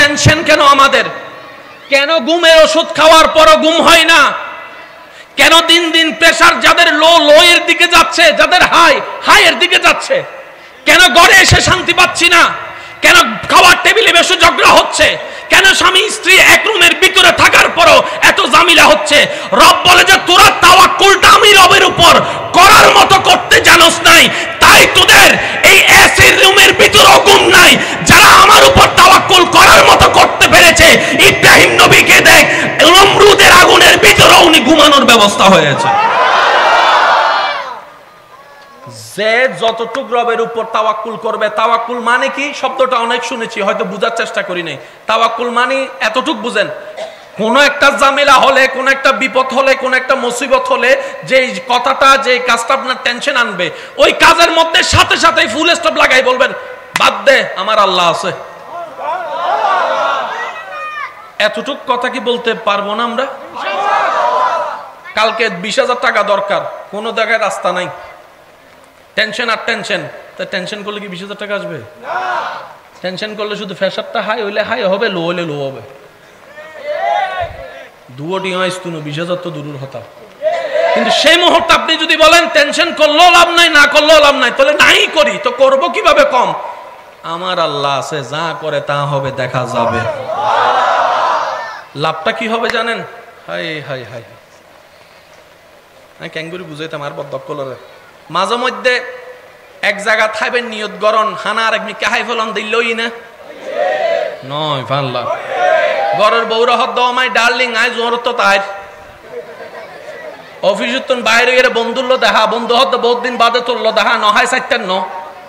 Tension কেন আমাদের? কেন ঘুমের ওষুধ খাওয়ার পরও ঘুম হয় না? কেন দিন দিন প্রেসার যাদের লো এর দিকে যাচ্ছে, যাদের হাই এর দিকে যাচ্ছে? কেন ঘরে এসে শান্তি পাচ্ছি না? কেন খাবার টেবিলে বসে ঝগড়া হচ্ছে? কেন স্বামী স্ত্রী এক রুমের ভিতরে থাকার পরও এত ঝামেলা হচ্ছে? রব বলে যে তোরা তাওয়াক্কুলটা আমি রবের উপর করার মতো করতে জানোস নাই, তাই তোদের এই এসির রুমের ভিতরেও ঘুম নাই। যারা আমার উপর তাওয়াক্কুল করার মতো করতে পেরেছে, ইব্রাহিম নবীকে দেখ, নমরুদের আগুনের ভিতরেও উনি ঘুমানোর ব্যবস্থা হয়েছে। যে যতটুকু রবের উপর তাওয়াক্কুল করবে, তাওয়াক্কুল মানে কি শব্দটা অনেক শুনেছি, হয়তো বোঝার চেষ্টা করি নাই। তাওয়াক্কুল মানে এতটুকু বুঝেন, কোন একটা ঝামেলা হলে, কোন একটা বিপদ হলে, কোন একটা মুসিবত হলে যে কথাটা, যে কাজটা আপনার টেনশন আনবে, ওই কাজের মধ্যে সাথে সাথে ফুল স্টপ লাগাই বলবেন বাদ দে, আমার আল্লাহ আছে। এতটুক কথা কি বলতে পারবো না আমরা? কালকে 20,000 টাকা দরকার, কোন জায়গায় রাস্তা নাই, টেনশন আর টেনশন। তা টেনশন করলে কি 20,000 টাকা আসবে? টেনশন করলে শুধু প্রেসারটা হাই হইলে হাই হবে, লো হইলে লো হবে। দুটি হয়তো 20,000 তো দূরের কথা। কিন্তু সেই মুহূর্তে আপনি যদি বলেন টেনশন করলেও লাভ নাই, না করলেও লাভ নাই, তাহলে নাই করি তো করব কিভাবে? কম, আমার আল্লাহ আছে, যা করে তা হবে, দেখা যাবে। লাভটা কি হবে জানেন? হাই হাই হাই, আমি ক্যাঙ্গুরি বুঝাইতাম আর বদকলরে মাঝে মধ্যে এক জায়গা থাইবেন নিয়ত গরন হানা আর একমি কাহাই ফলন দিলই না নয় ফাল্লা ঘরের বউরা হদ্দ আমায় ডার্লিং আই জোর তো তাই অফিসের তো বাইরে গেলে বন্ধুল্লো দেখা, বন্ধু হদ্দ বহুত দিন বাদে তুললো দেখা, নহায় চারটার ন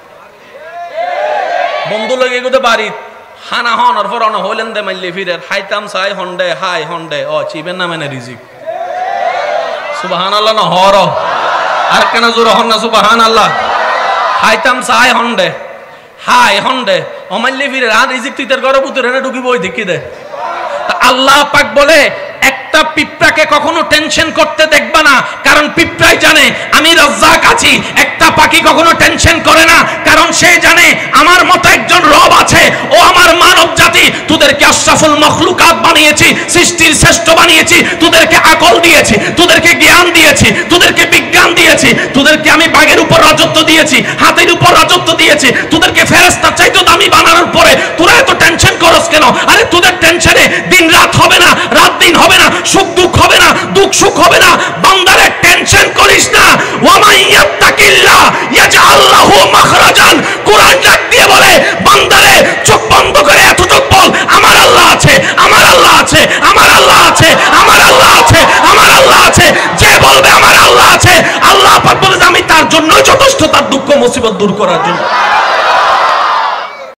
বন্ধু লগে গেতে বাড়ি হানা হন আর পর অনা হইলেন দে মাইলে ফিরের হাইতাম চাই হন্ডে হাই হন্ডে ও চিবেন না মানে রিজিক সুবহানাল্লাহ না হর আর কেন জোর হন না সুবহানাল্লাহ হাইতাম চাই হন্ডে হাই হন্ডে ও মাইলে ফিরের আর রিজিক তুই তোর ঘরে পুতুরে না ঢুকিব ওই দেখি দে। তা আল্লাহ পাক বলে একটা পিঁপড়াকে কখনো টেনশন করতে দেখবা না, কারণ পিঁপড়াই জানে আমি রাজ্জাক আছি। একটা পাখি কখনো টেনশন করে না, কারণ সে জানে আমার মতো একজন রব আছে, ও আমার মানব জাতি, তোদেরকে আশরাফুল মখলুকাত বানিয়েছি, সৃষ্টির শ্রেষ্ঠ বানিয়েছি, তোদেরকে আকল দিয়েছি, তোদেরকে জ্ঞান দিয়েছি, তোদেরকে বিজ্ঞান দিয়েছি, তোদেরকে আমি বাঘের উপর রাজত্ব দিয়েছি, হাতির উপর রাজত্ব দিয়েছি, তোদেরকে ফেরেশতার চাইতে দামি বানানোর পরে তোরা এত টেনশন করস কেন? আরে তোদের টেনশনে দিন রাত হবে না, রাত দিন হবে না, সুখ দুঃখ হবে না, দুঃখ সুখ হবে না। বান্দারে টেনশন করিস না। ওয়া মান ইয়াত্তাকিল্লাহ ইয়াজআল লাহু মাখরাজান। কুরআন ডাক দিয়ে বলে বান্দারে চোখ বন্ধ করে এতটুক বল আমার আল্লাহ আছে, আমার আল্লাহ আছে, আমার আল্লাহ আছে, আমার আল্লাহ আছে, আমার আল্লাহ আছে। যে বলবে আমার আল্লাহ আছে, আল্লাহ পাক বলে আমি তার জন্যই যথেষ্ট, তার দুঃখ মুসিবত দূর করার জন্য।